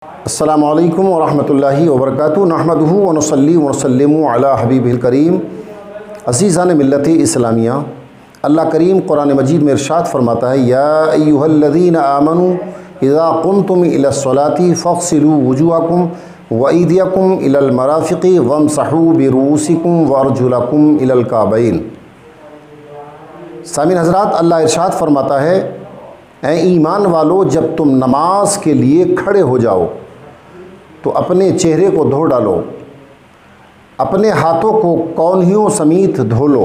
السلام علیکم ورحمۃ اللہ وبرکاتہ نحمدہ ونصلی ونسلم علی حبیبہ الکریم۔ عزیزان ملت اسلامیہ، اللہ کریم قرآن مجید میں ارشاد فرماتا ہے، یا ایہا الذین آمنوا اذا قمتم الی الصلاۃ فاغسلوا وجوہکم وایدیکم الی المرافق وامسحوا برؤوسکم وارجلکم الی الکعبین۔ سامعین حضرات، اللہ ارشاد فرماتا ہے، اے ایمان والو، جب تم نماز کے لیے کھڑے ہو جاؤ تو اپنے چہرے کو دھو ڈالو، اپنے ہاتھوں کو کونہیوں سمیت دھو لو،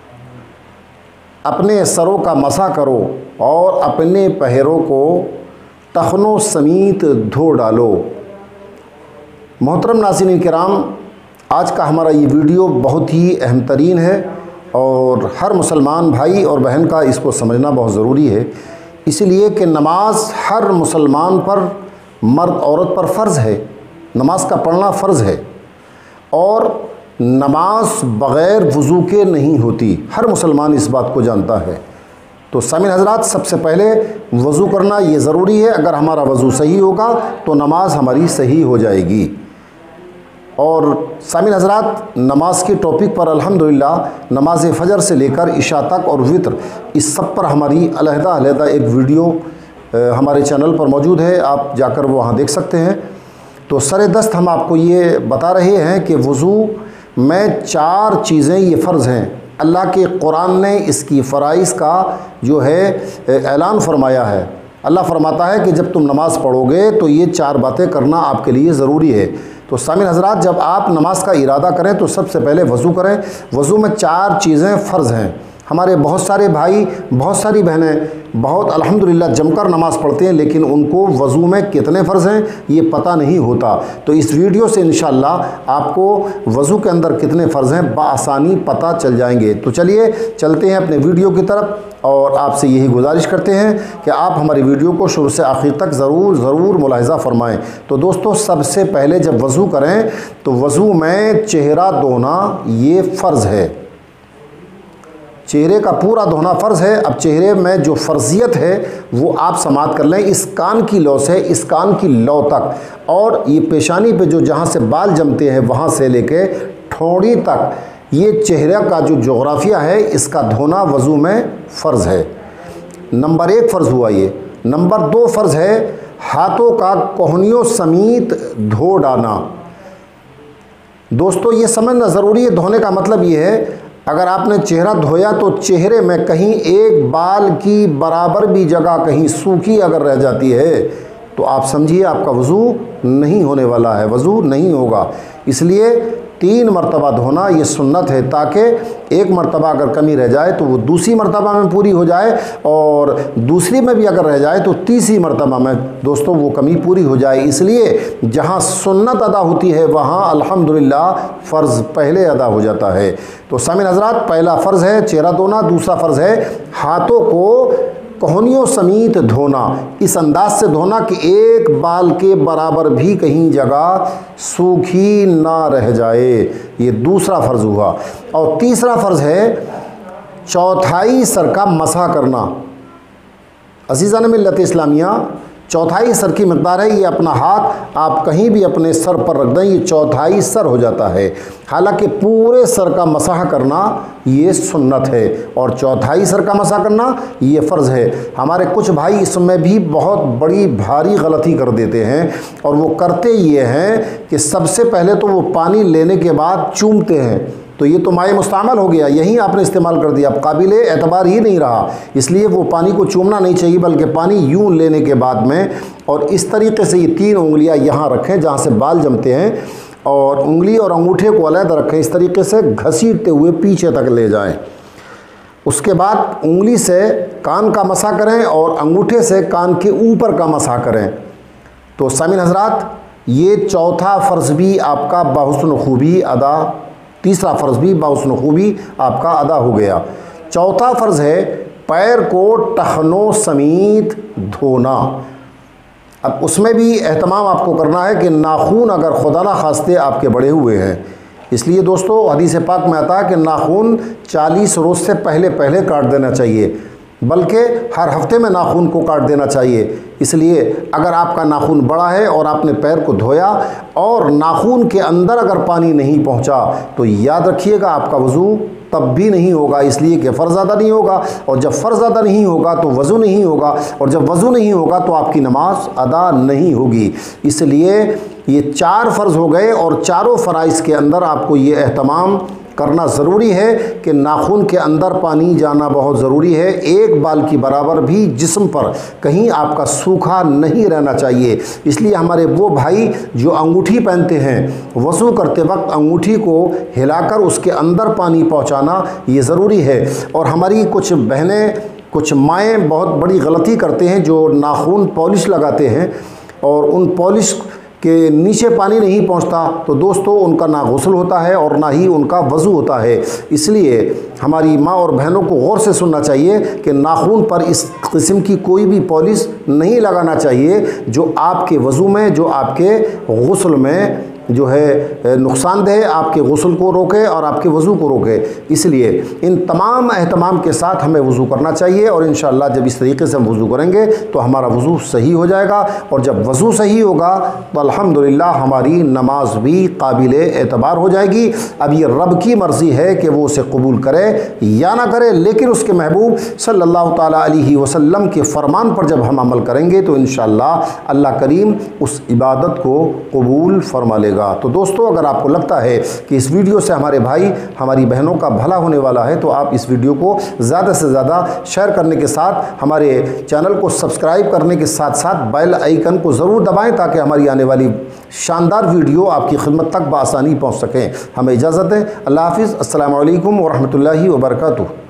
اپنے سروں کا مسح کرو اور اپنے پہروں کو ٹخنوں سمیت دھو ڈالو۔ محترم ناظرین کرام، آج کا ہمارا یہ ویڈیو بہت ہی اہم ترین ہے اور ہر مسلمان بھائی اور بہن کا اس کو سمجھنا بہت ضروری ہے، اس لیے کہ نماز ہر مسلمان پر، مرد عورت پر فرض ہے۔ نماز کا پڑھنا فرض ہے اور نماز بغیر وضو کے نہیں ہوتی، ہر مسلمان اس بات کو جانتا ہے۔ تو سامعین حضرات، سب سے پہلے وضو کرنا یہ ضروری ہے۔ اگر ہمارا وضو صحیح ہوگا تو نماز ہماری صحیح ہو جائے گی۔ اور سامعین حضرات، نماز کی ٹاپک پر الحمدللہ نماز فجر سے لے کر عشاء تک اور وطر، اس سب پر ہماری علیحدہ ایک ویڈیو ہمارے چینل پر موجود ہے، آپ جا کر وہاں دیکھ سکتے ہیں۔ تو سر دست ہم آپ کو یہ بتا رہے ہیں کہ وضو میں 4 چیزیں یہ فرض ہیں۔ اللہ کے قرآن نے اس کی فرائض کا جو ہے اعلان فرمایا ہے۔ اللہ فرماتا ہے کہ جب تم نماز پڑھو گے تو یہ 4 باتیں کرنا آپ کے لیے ضروری ہے۔ تو سامعین حضرات، جب آپ نماز کا ارادہ کریں تو سب سے پہلے وضو کریں۔ وضو میں 4 چیزیں فرض ہیں۔ ہمارے بہت سارے بھائی، بہت ساری بہنیں بہت الحمدللہ جم کر نماز پڑھتے ہیں، لیکن ان کو وضو میں کتنے فرض ہیں یہ پتہ نہیں ہوتا۔ تو اس ویڈیو سے انشاءاللہ آپ کو وضو کے اندر کتنے فرض ہیں بآسانی پتہ چل جائیں گے۔ تو چلیے چلتے ہیں اپنے ویڈیو کی طرف، اور آپ سے یہی گزارش کرتے ہیں کہ آپ ہماری ویڈیو کو شروع سے آخر تک ضرور ملاحظہ فرمائیں۔ تو دوستو، سب سے پہلے جب وضو کریں تو وضو میں چہرہ دھونا یہ فرض ہے۔ چہرے کا پورا دھونا فرض ہے۔ اب چہرے میں جو فرضیت ہے وہ آپ سماعت کر لیں۔ اس کان کی لو سے اس کان کی لو تک، اور یہ پیشانی پہ جو جہاں سے بال جمتے ہیں وہاں سے لے کے ٹھوڑی تک، یہ چہرے کا جو جغرافیہ ہے اس کا دھونا وضو میں فرض ہے۔ نمبر 1 فرض ہوا یہ۔ نمبر 2 فرض ہے ہاتھوں کا کوہنیوں سمیت دھو ڈالنا۔ دوستو، یہ سمجھنا ضروری ہے، دھونے کا مطلب یہ ہے، اگر آپ نے چہرہ دھویا تو چہرے میں کہیں ایک بال کی برابر بھی جگہ کہیں سوکھی اگر رہ جاتی ہے تو آپ سمجھیے آپ کا وضو نہیں ہونے والا ہے، وضو نہیں ہوگا۔ اس لیے 3 مرتبہ دھونا یہ سنت ہے، تاکہ ایک مرتبہ اگر کمی رہ جائے تو وہ دوسری مرتبہ میں پوری ہو جائے، اور دوسری میں بھی اگر رہ جائے تو تیسری مرتبہ میں دوستوں وہ کمی پوری ہو جائے۔ اس لیے جہاں سنت ادا ہوتی ہے وہاں الحمدللہ فرض پہلے ادا ہو جاتا ہے۔ تو سامعین حضرات، پہلا فرض ہے چہرہ دھونا، دوسرا فرض ہے ہاتھوں کو کوہنیوں سمیت دھونا، اس انداز سے دھونا کہ ایک بال کے برابر بھی کہیں جگہ سوکھی نہ رہ جائے، یہ دوسرا فرض ہوا۔ اور تیسرا فرض ہے چوتھائی سر کا مسح کرنا۔ عزیزان ملت اسلامیہ، چوتھائی سر کی مقدار ہے، یہ اپنا ہاتھ آپ کہیں بھی اپنے سر پر رکھ دیں، یہ چوتھائی سر ہو جاتا ہے۔ حالانکہ پورے سر کا مسح کرنا یہ سنت ہے اور چوتھائی سر کا مسح کرنا یہ فرض ہے۔ ہمارے کچھ بھائی اس میں بھی بہت بڑی بھاری غلطی کر دیتے ہیں، اور وہ کرتے یہ ہیں کہ سب سے پہلے تو وہ پانی لینے کے بعد چومتے ہیں، تو یہ تو مائع مستعمل ہو گیا، یہی آپ نے استعمال کر دیا، اب قابل اعتبار ہی نہیں رہا۔ اس لیے وہ پانی کو چومنا نہیں چاہیے، بلکہ پانی یوں لینے کے بعد میں، اور اس طریقے سے یہ 3 انگلیاں یہاں رکھیں جہاں سے بال جمتے ہیں، اور انگلی اور انگوٹھے کو علیحدہ رکھیں، اس طریقے سے گھسیٹتے ہوئے پیچھے تک لے جائیں۔ اس کے بعد انگلی سے کان کا مسح کریں اور انگوٹھے سے کان کے اوپر کا مسح کریں۔ تو سامعین حضرات، یہ چوتھا فرض بھی آپ کا بحسن خوبی ادا، تیسرا فرض بھی بحسن خوبی آپ کا ادا ہو گیا۔ چوتھا فرض ہے پیر کو ٹخنوں سمیت دھونا۔ اب اس میں بھی اہتمام آپ کو کرنا ہے کہ ناخون اگر خدا نہ خواستہ آپ کے بڑے ہوئے ہیں، اس لیے دوستو حدیث پاک میں آتا ہے کہ ناخون 40 روز سے پہلے کاٹ دینا چاہیے، बल्कि हर हफ्ते में नाखून को काट देना चाहिए। इसलिए अगर आपका नाखून बड़ा है और आपने पैर को धोया और नाखून के अंदर अगर पानी नहीं पहुंचा तो याद रखिएगा आपका वज़ू तब भी नहीं होगा, इसलिए कि फ़र्ज़ अदा नहीं होगा, और जब फ़र्ज़ अदा नहीं होगा तो वज़ू नहीं होगा, और जब वज़ू नहीं होगा तो आपकी नमाज अदा नहीं होगी। इसलिए ये 4 फ़र्ज़ हो गए और चारों फ़राइज़ के अंदर आपको ये एहतमाम करना ज़रूरी है कि नाखून के अंदर पानी जाना बहुत ज़रूरी है। एक बाल की बराबर भी जिस्म पर कहीं आपका सूखा नहीं रहना चाहिए। इसलिए हमारे वो भाई जो अंगूठी पहनते हैं, वज़ू करते वक्त अंगूठी को हिलाकर उसके अंदर पानी पहुंचाना ये ज़रूरी है। और हमारी कुछ बहनें, कुछ माएँ बहुत बड़ी गलती करते हैं, जो नाखून पॉलिश लगाते हैं और उन पॉलिश के नीचे पानी नहीं पहुंचता, तो दोस्तों उनका ना गुस्ल होता है और ना ही उनका वज़ू होता है। इसलिए हमारी माँ और बहनों को गौर से सुनना चाहिए कि नाखून पर इस किस्म की कोई भी पॉलिश नहीं लगाना चाहिए जो आपके वज़ू में, जो आपके गुस्ल में जो है नुकसानदेह, आपके गुस्ल को रोके और आपके वज़ू को रोके। इसलिए इन तमाम एहतमाम के साथ हमें वज़ू करना चाहिए और इंशाअल्लाह जब इस तरीके से हम वज़ू करेंगे तो हमारा वज़ू सही हो जाएगा, और जब वज़ू सही होगा तो अल्हम्दुलिल्लाह हमारी नमाज भी काबिल एतबार हो जाएगी। अब ये रब की मर्ज़ी है कि वो उसे कबूल करे या ना करे, लेकिन उसके महबूब सल्लल्लाहु ताला अलैहि वसल्लम के फ़रमान पर जब हम अमल करेंगे तो इंशाअल्लाह अल्लाह करीम उस इबादत को कबूल फरमा लेगा। तो दोस्तों, अगर आपको लगता है कि इस वीडियो से हमारे भाई, हमारी बहनों का भला होने वाला है तो आप इस वीडियो को ज़्यादा से ज़्यादा शेयर करने के साथ हमारे चैनल को सब्सक्राइब करने के साथ साथ बेल आइकन को ज़रूर दबाएं ताकि हमारी आने वाली शानदार वीडियो आपकी खिदमत तक बआसानी पहुँच सकें। हमें इजाज़त दें। अल्लाह हाफ़िज़। अस्सलामु अलैकुम व रहमतुल्लाहि व बरकातुहू।